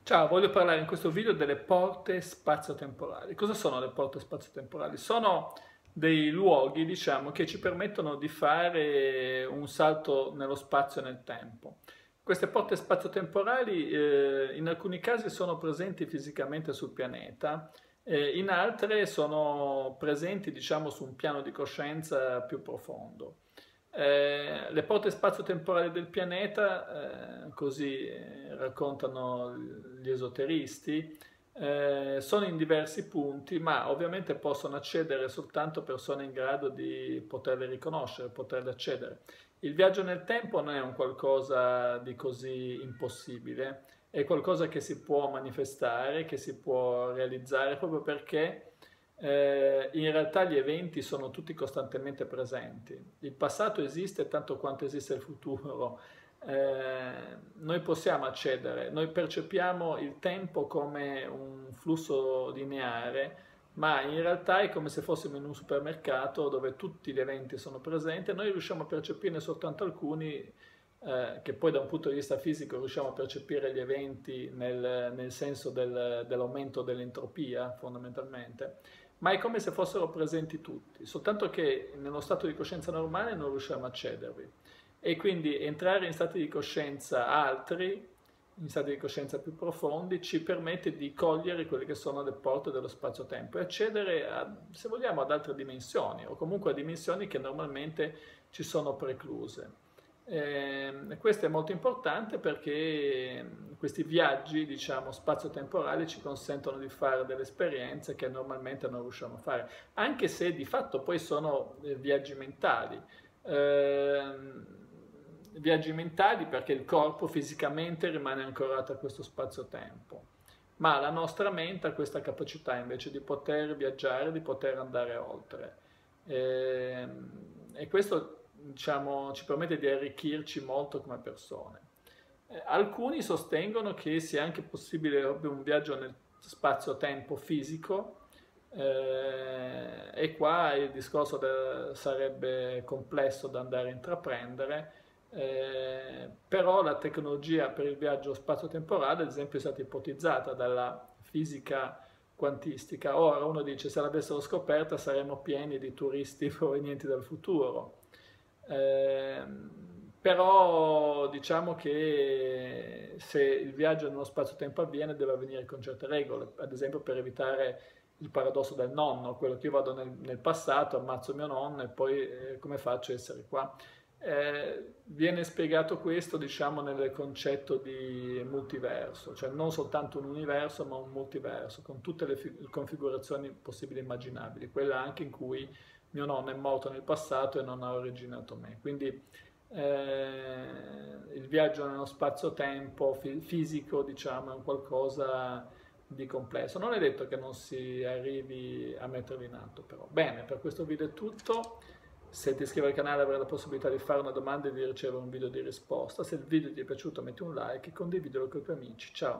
Ciao, voglio parlare in questo video delle porte spazio-temporali. Cosa sono le porte spazio-temporali? Sono dei luoghi, diciamo, che ci permettono di fare un salto nello spazio e nel tempo. Queste porte spazio-temporali in alcuni casi sono presenti fisicamente sul pianeta, in altre sono presenti, diciamo, su un piano di coscienza più profondo. Le porte spazio-temporali del pianeta, così raccontano gli esoteristi, sono in diversi punti, ma ovviamente possono accedere soltanto persone in grado di poterle riconoscere, poterle accedere. Il viaggio nel tempo non è un qualcosa di così impossibile, è qualcosa che si può manifestare, che si può realizzare proprio perché in realtà gli eventi sono tutti costantemente presenti. Il passato esiste tanto quanto esiste il futuro. Noi possiamo accedere, noi percepiamo il tempo come un flusso lineare, ma in realtà è come se fossimo in un supermercato dove tutti gli eventi sono presenti e noi riusciamo a percepirne soltanto alcuni, che poi da un punto di vista fisico riusciamo a percepire gli eventi nel senso dell'aumento dell'entropia fondamentalmente, ma è come se fossero presenti tutti, soltanto che nello stato di coscienza normale non riusciamo a accedervi. E quindi entrare in stati di coscienza altri, in stati di coscienza più profondi, ci permette di cogliere quelle che sono le porte dello spazio-tempo e accedere, se vogliamo, ad altre dimensioni o comunque a dimensioni che normalmente ci sono precluse. Questo è molto importante perché questi viaggi, diciamo, spazio-temporali ci consentono di fare delle esperienze che normalmente non riusciamo a fare, anche se di fatto poi sono viaggi mentali. Viaggi mentali perché il corpo fisicamente rimane ancorato a questo spazio-tempo, ma la nostra mente ha questa capacità invece di poter viaggiare, di poter andare oltre. E, e questo diciamo, ci permette di arricchirci molto come persone. Alcuni sostengono che sia anche possibile un viaggio nel spazio-tempo fisico, e qua il discorso sarebbe complesso da andare a intraprendere, però la tecnologia per il viaggio spazio-temporale, ad esempio, è stata ipotizzata dalla fisica quantistica. Ora uno dice se l'avessero scoperta saremmo pieni di turisti provenienti dal futuro. Però diciamo che se il viaggio nello spazio-tempo avviene deve avvenire con certe regole, ad esempio per evitare il paradosso del nonno, quello che io vado nel passato, ammazzo mio nonno e poi come faccio a essere qua? Viene spiegato questo, diciamo, nel concetto di multiverso, cioè non soltanto un universo, ma un multiverso, con tutte le configurazioni possibili e immaginabili, quella anche in cui mio nonno è morto nel passato e non ha originato me. Quindi il viaggio nello spazio-tempo fisico, diciamo, è un qualcosa di complesso. Non è detto che non si arrivi a metterlo in atto, però. Bene, per questo video è tutto. Se ti iscrivi al canale avrai la possibilità di fare una domanda e di ricevere un video di risposta. Se il video ti è piaciuto metti un like e condividilo con i tuoi amici. Ciao!